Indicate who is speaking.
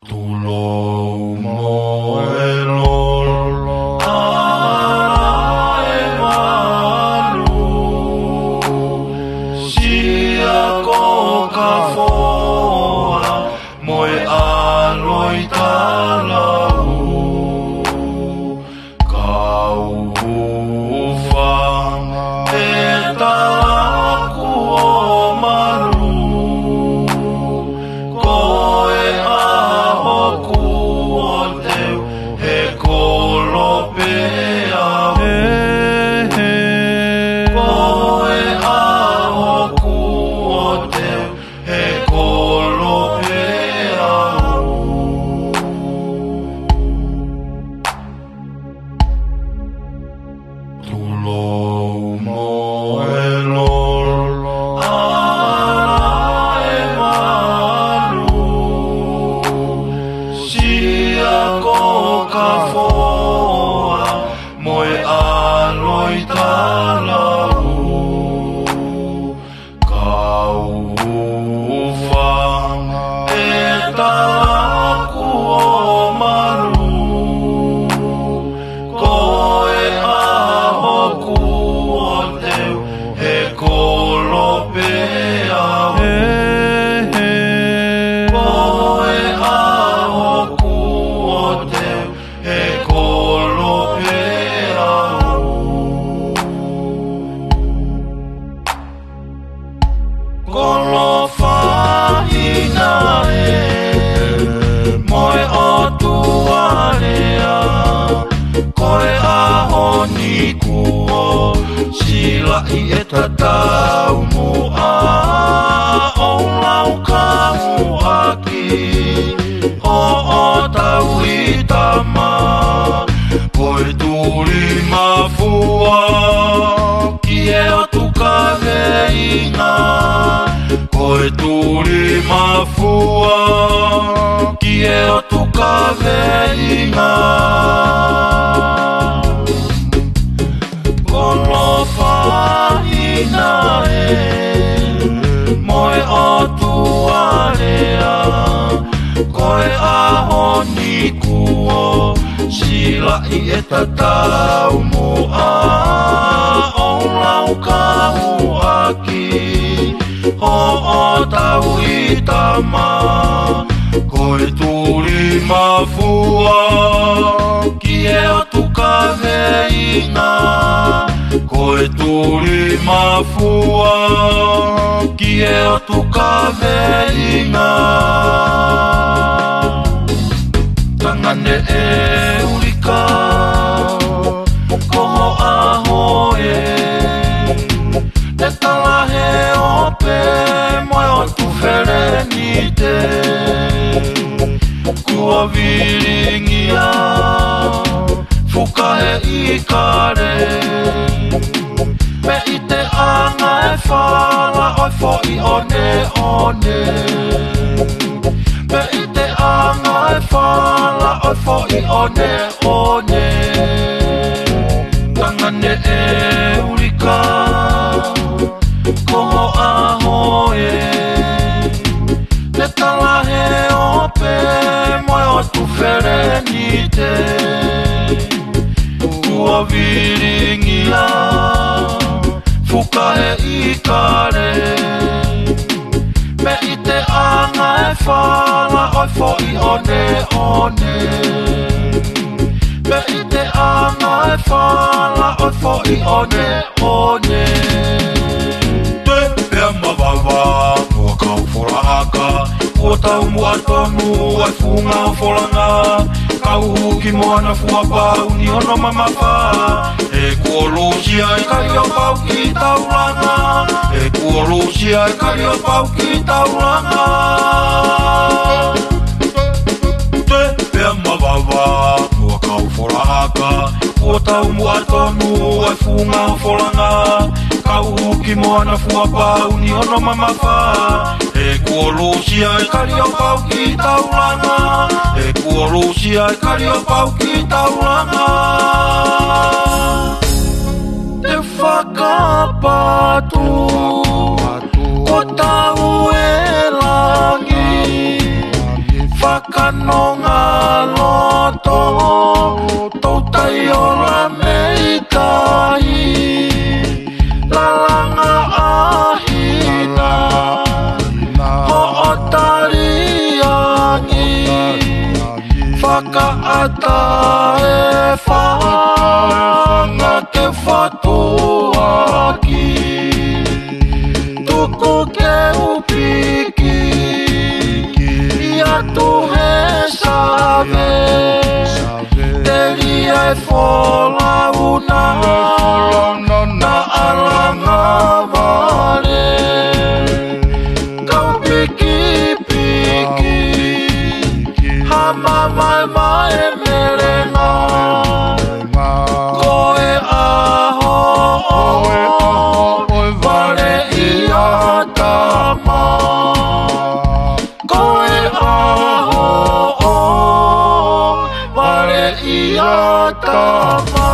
Speaker 1: Tulou moelol ae malu sia ko ka foa moe aloi talau kau ufang e taku o malu koe aho ku o teu he kolo pea koe aho ku o teu he kolo pea Tulou moelol ae malu sia ko ka foa moe aloi talau kau ufang e taku o malu koe aho ku o teu he kolo pea koe aho ku o teu he kolo pea kolo whaina e moe o tuarea koe aho ni kuo sila i e tatau mua o lau ka muaki o tau i tama koe turi mafua ki e o tuka veina koe turi mafua ki e o tuka veina kolo whaina e moe o tuarea koe aho ni kuo sila i e tatau mua o lau ka uaki o tau i tama koe turi mafua ki e o tuka veina koe turi mafua ki e o tuka veina tangane e urika koho aho e te talahe ope moe o tu wherenite kua viringia fukahe i kare me i te anga e whala oi fo i one one me i te anga e whala oi fo i one one tangane e urika koho aho e te talahe ope moe o tu wherenite kua viringia fukahe i kare me i te anga e whala oi fo i one one me i te anga e whala oi fo i one one te pea mawawa mua kau whorahaka ua tau mua tonu ai funga o wholanga kau huki moana fuapa uni ono mamawha e kuolusia e kari o pau ki tauranga e kuolusia e kari o pau ki tauranga te pea mawawa mua kau whorahaka ua tau mua tonu ai funga o wholanga kau huki moana fuapa uni ono mamawha e kuolusia e kari o pau ki tauranga e kuolusia e kari o pau ki tauranga te whakapatu ko tau e langi whakanonga loto tau tai o la meitai lalanga ahina ho o tariangi whakaata e whanga ke whatuaki tuku ke upiki ia tu he save te ria e whola una na alanga vare kau piki piki hama mai mai merenga koe aho vare ia tama koe aho vare ia tama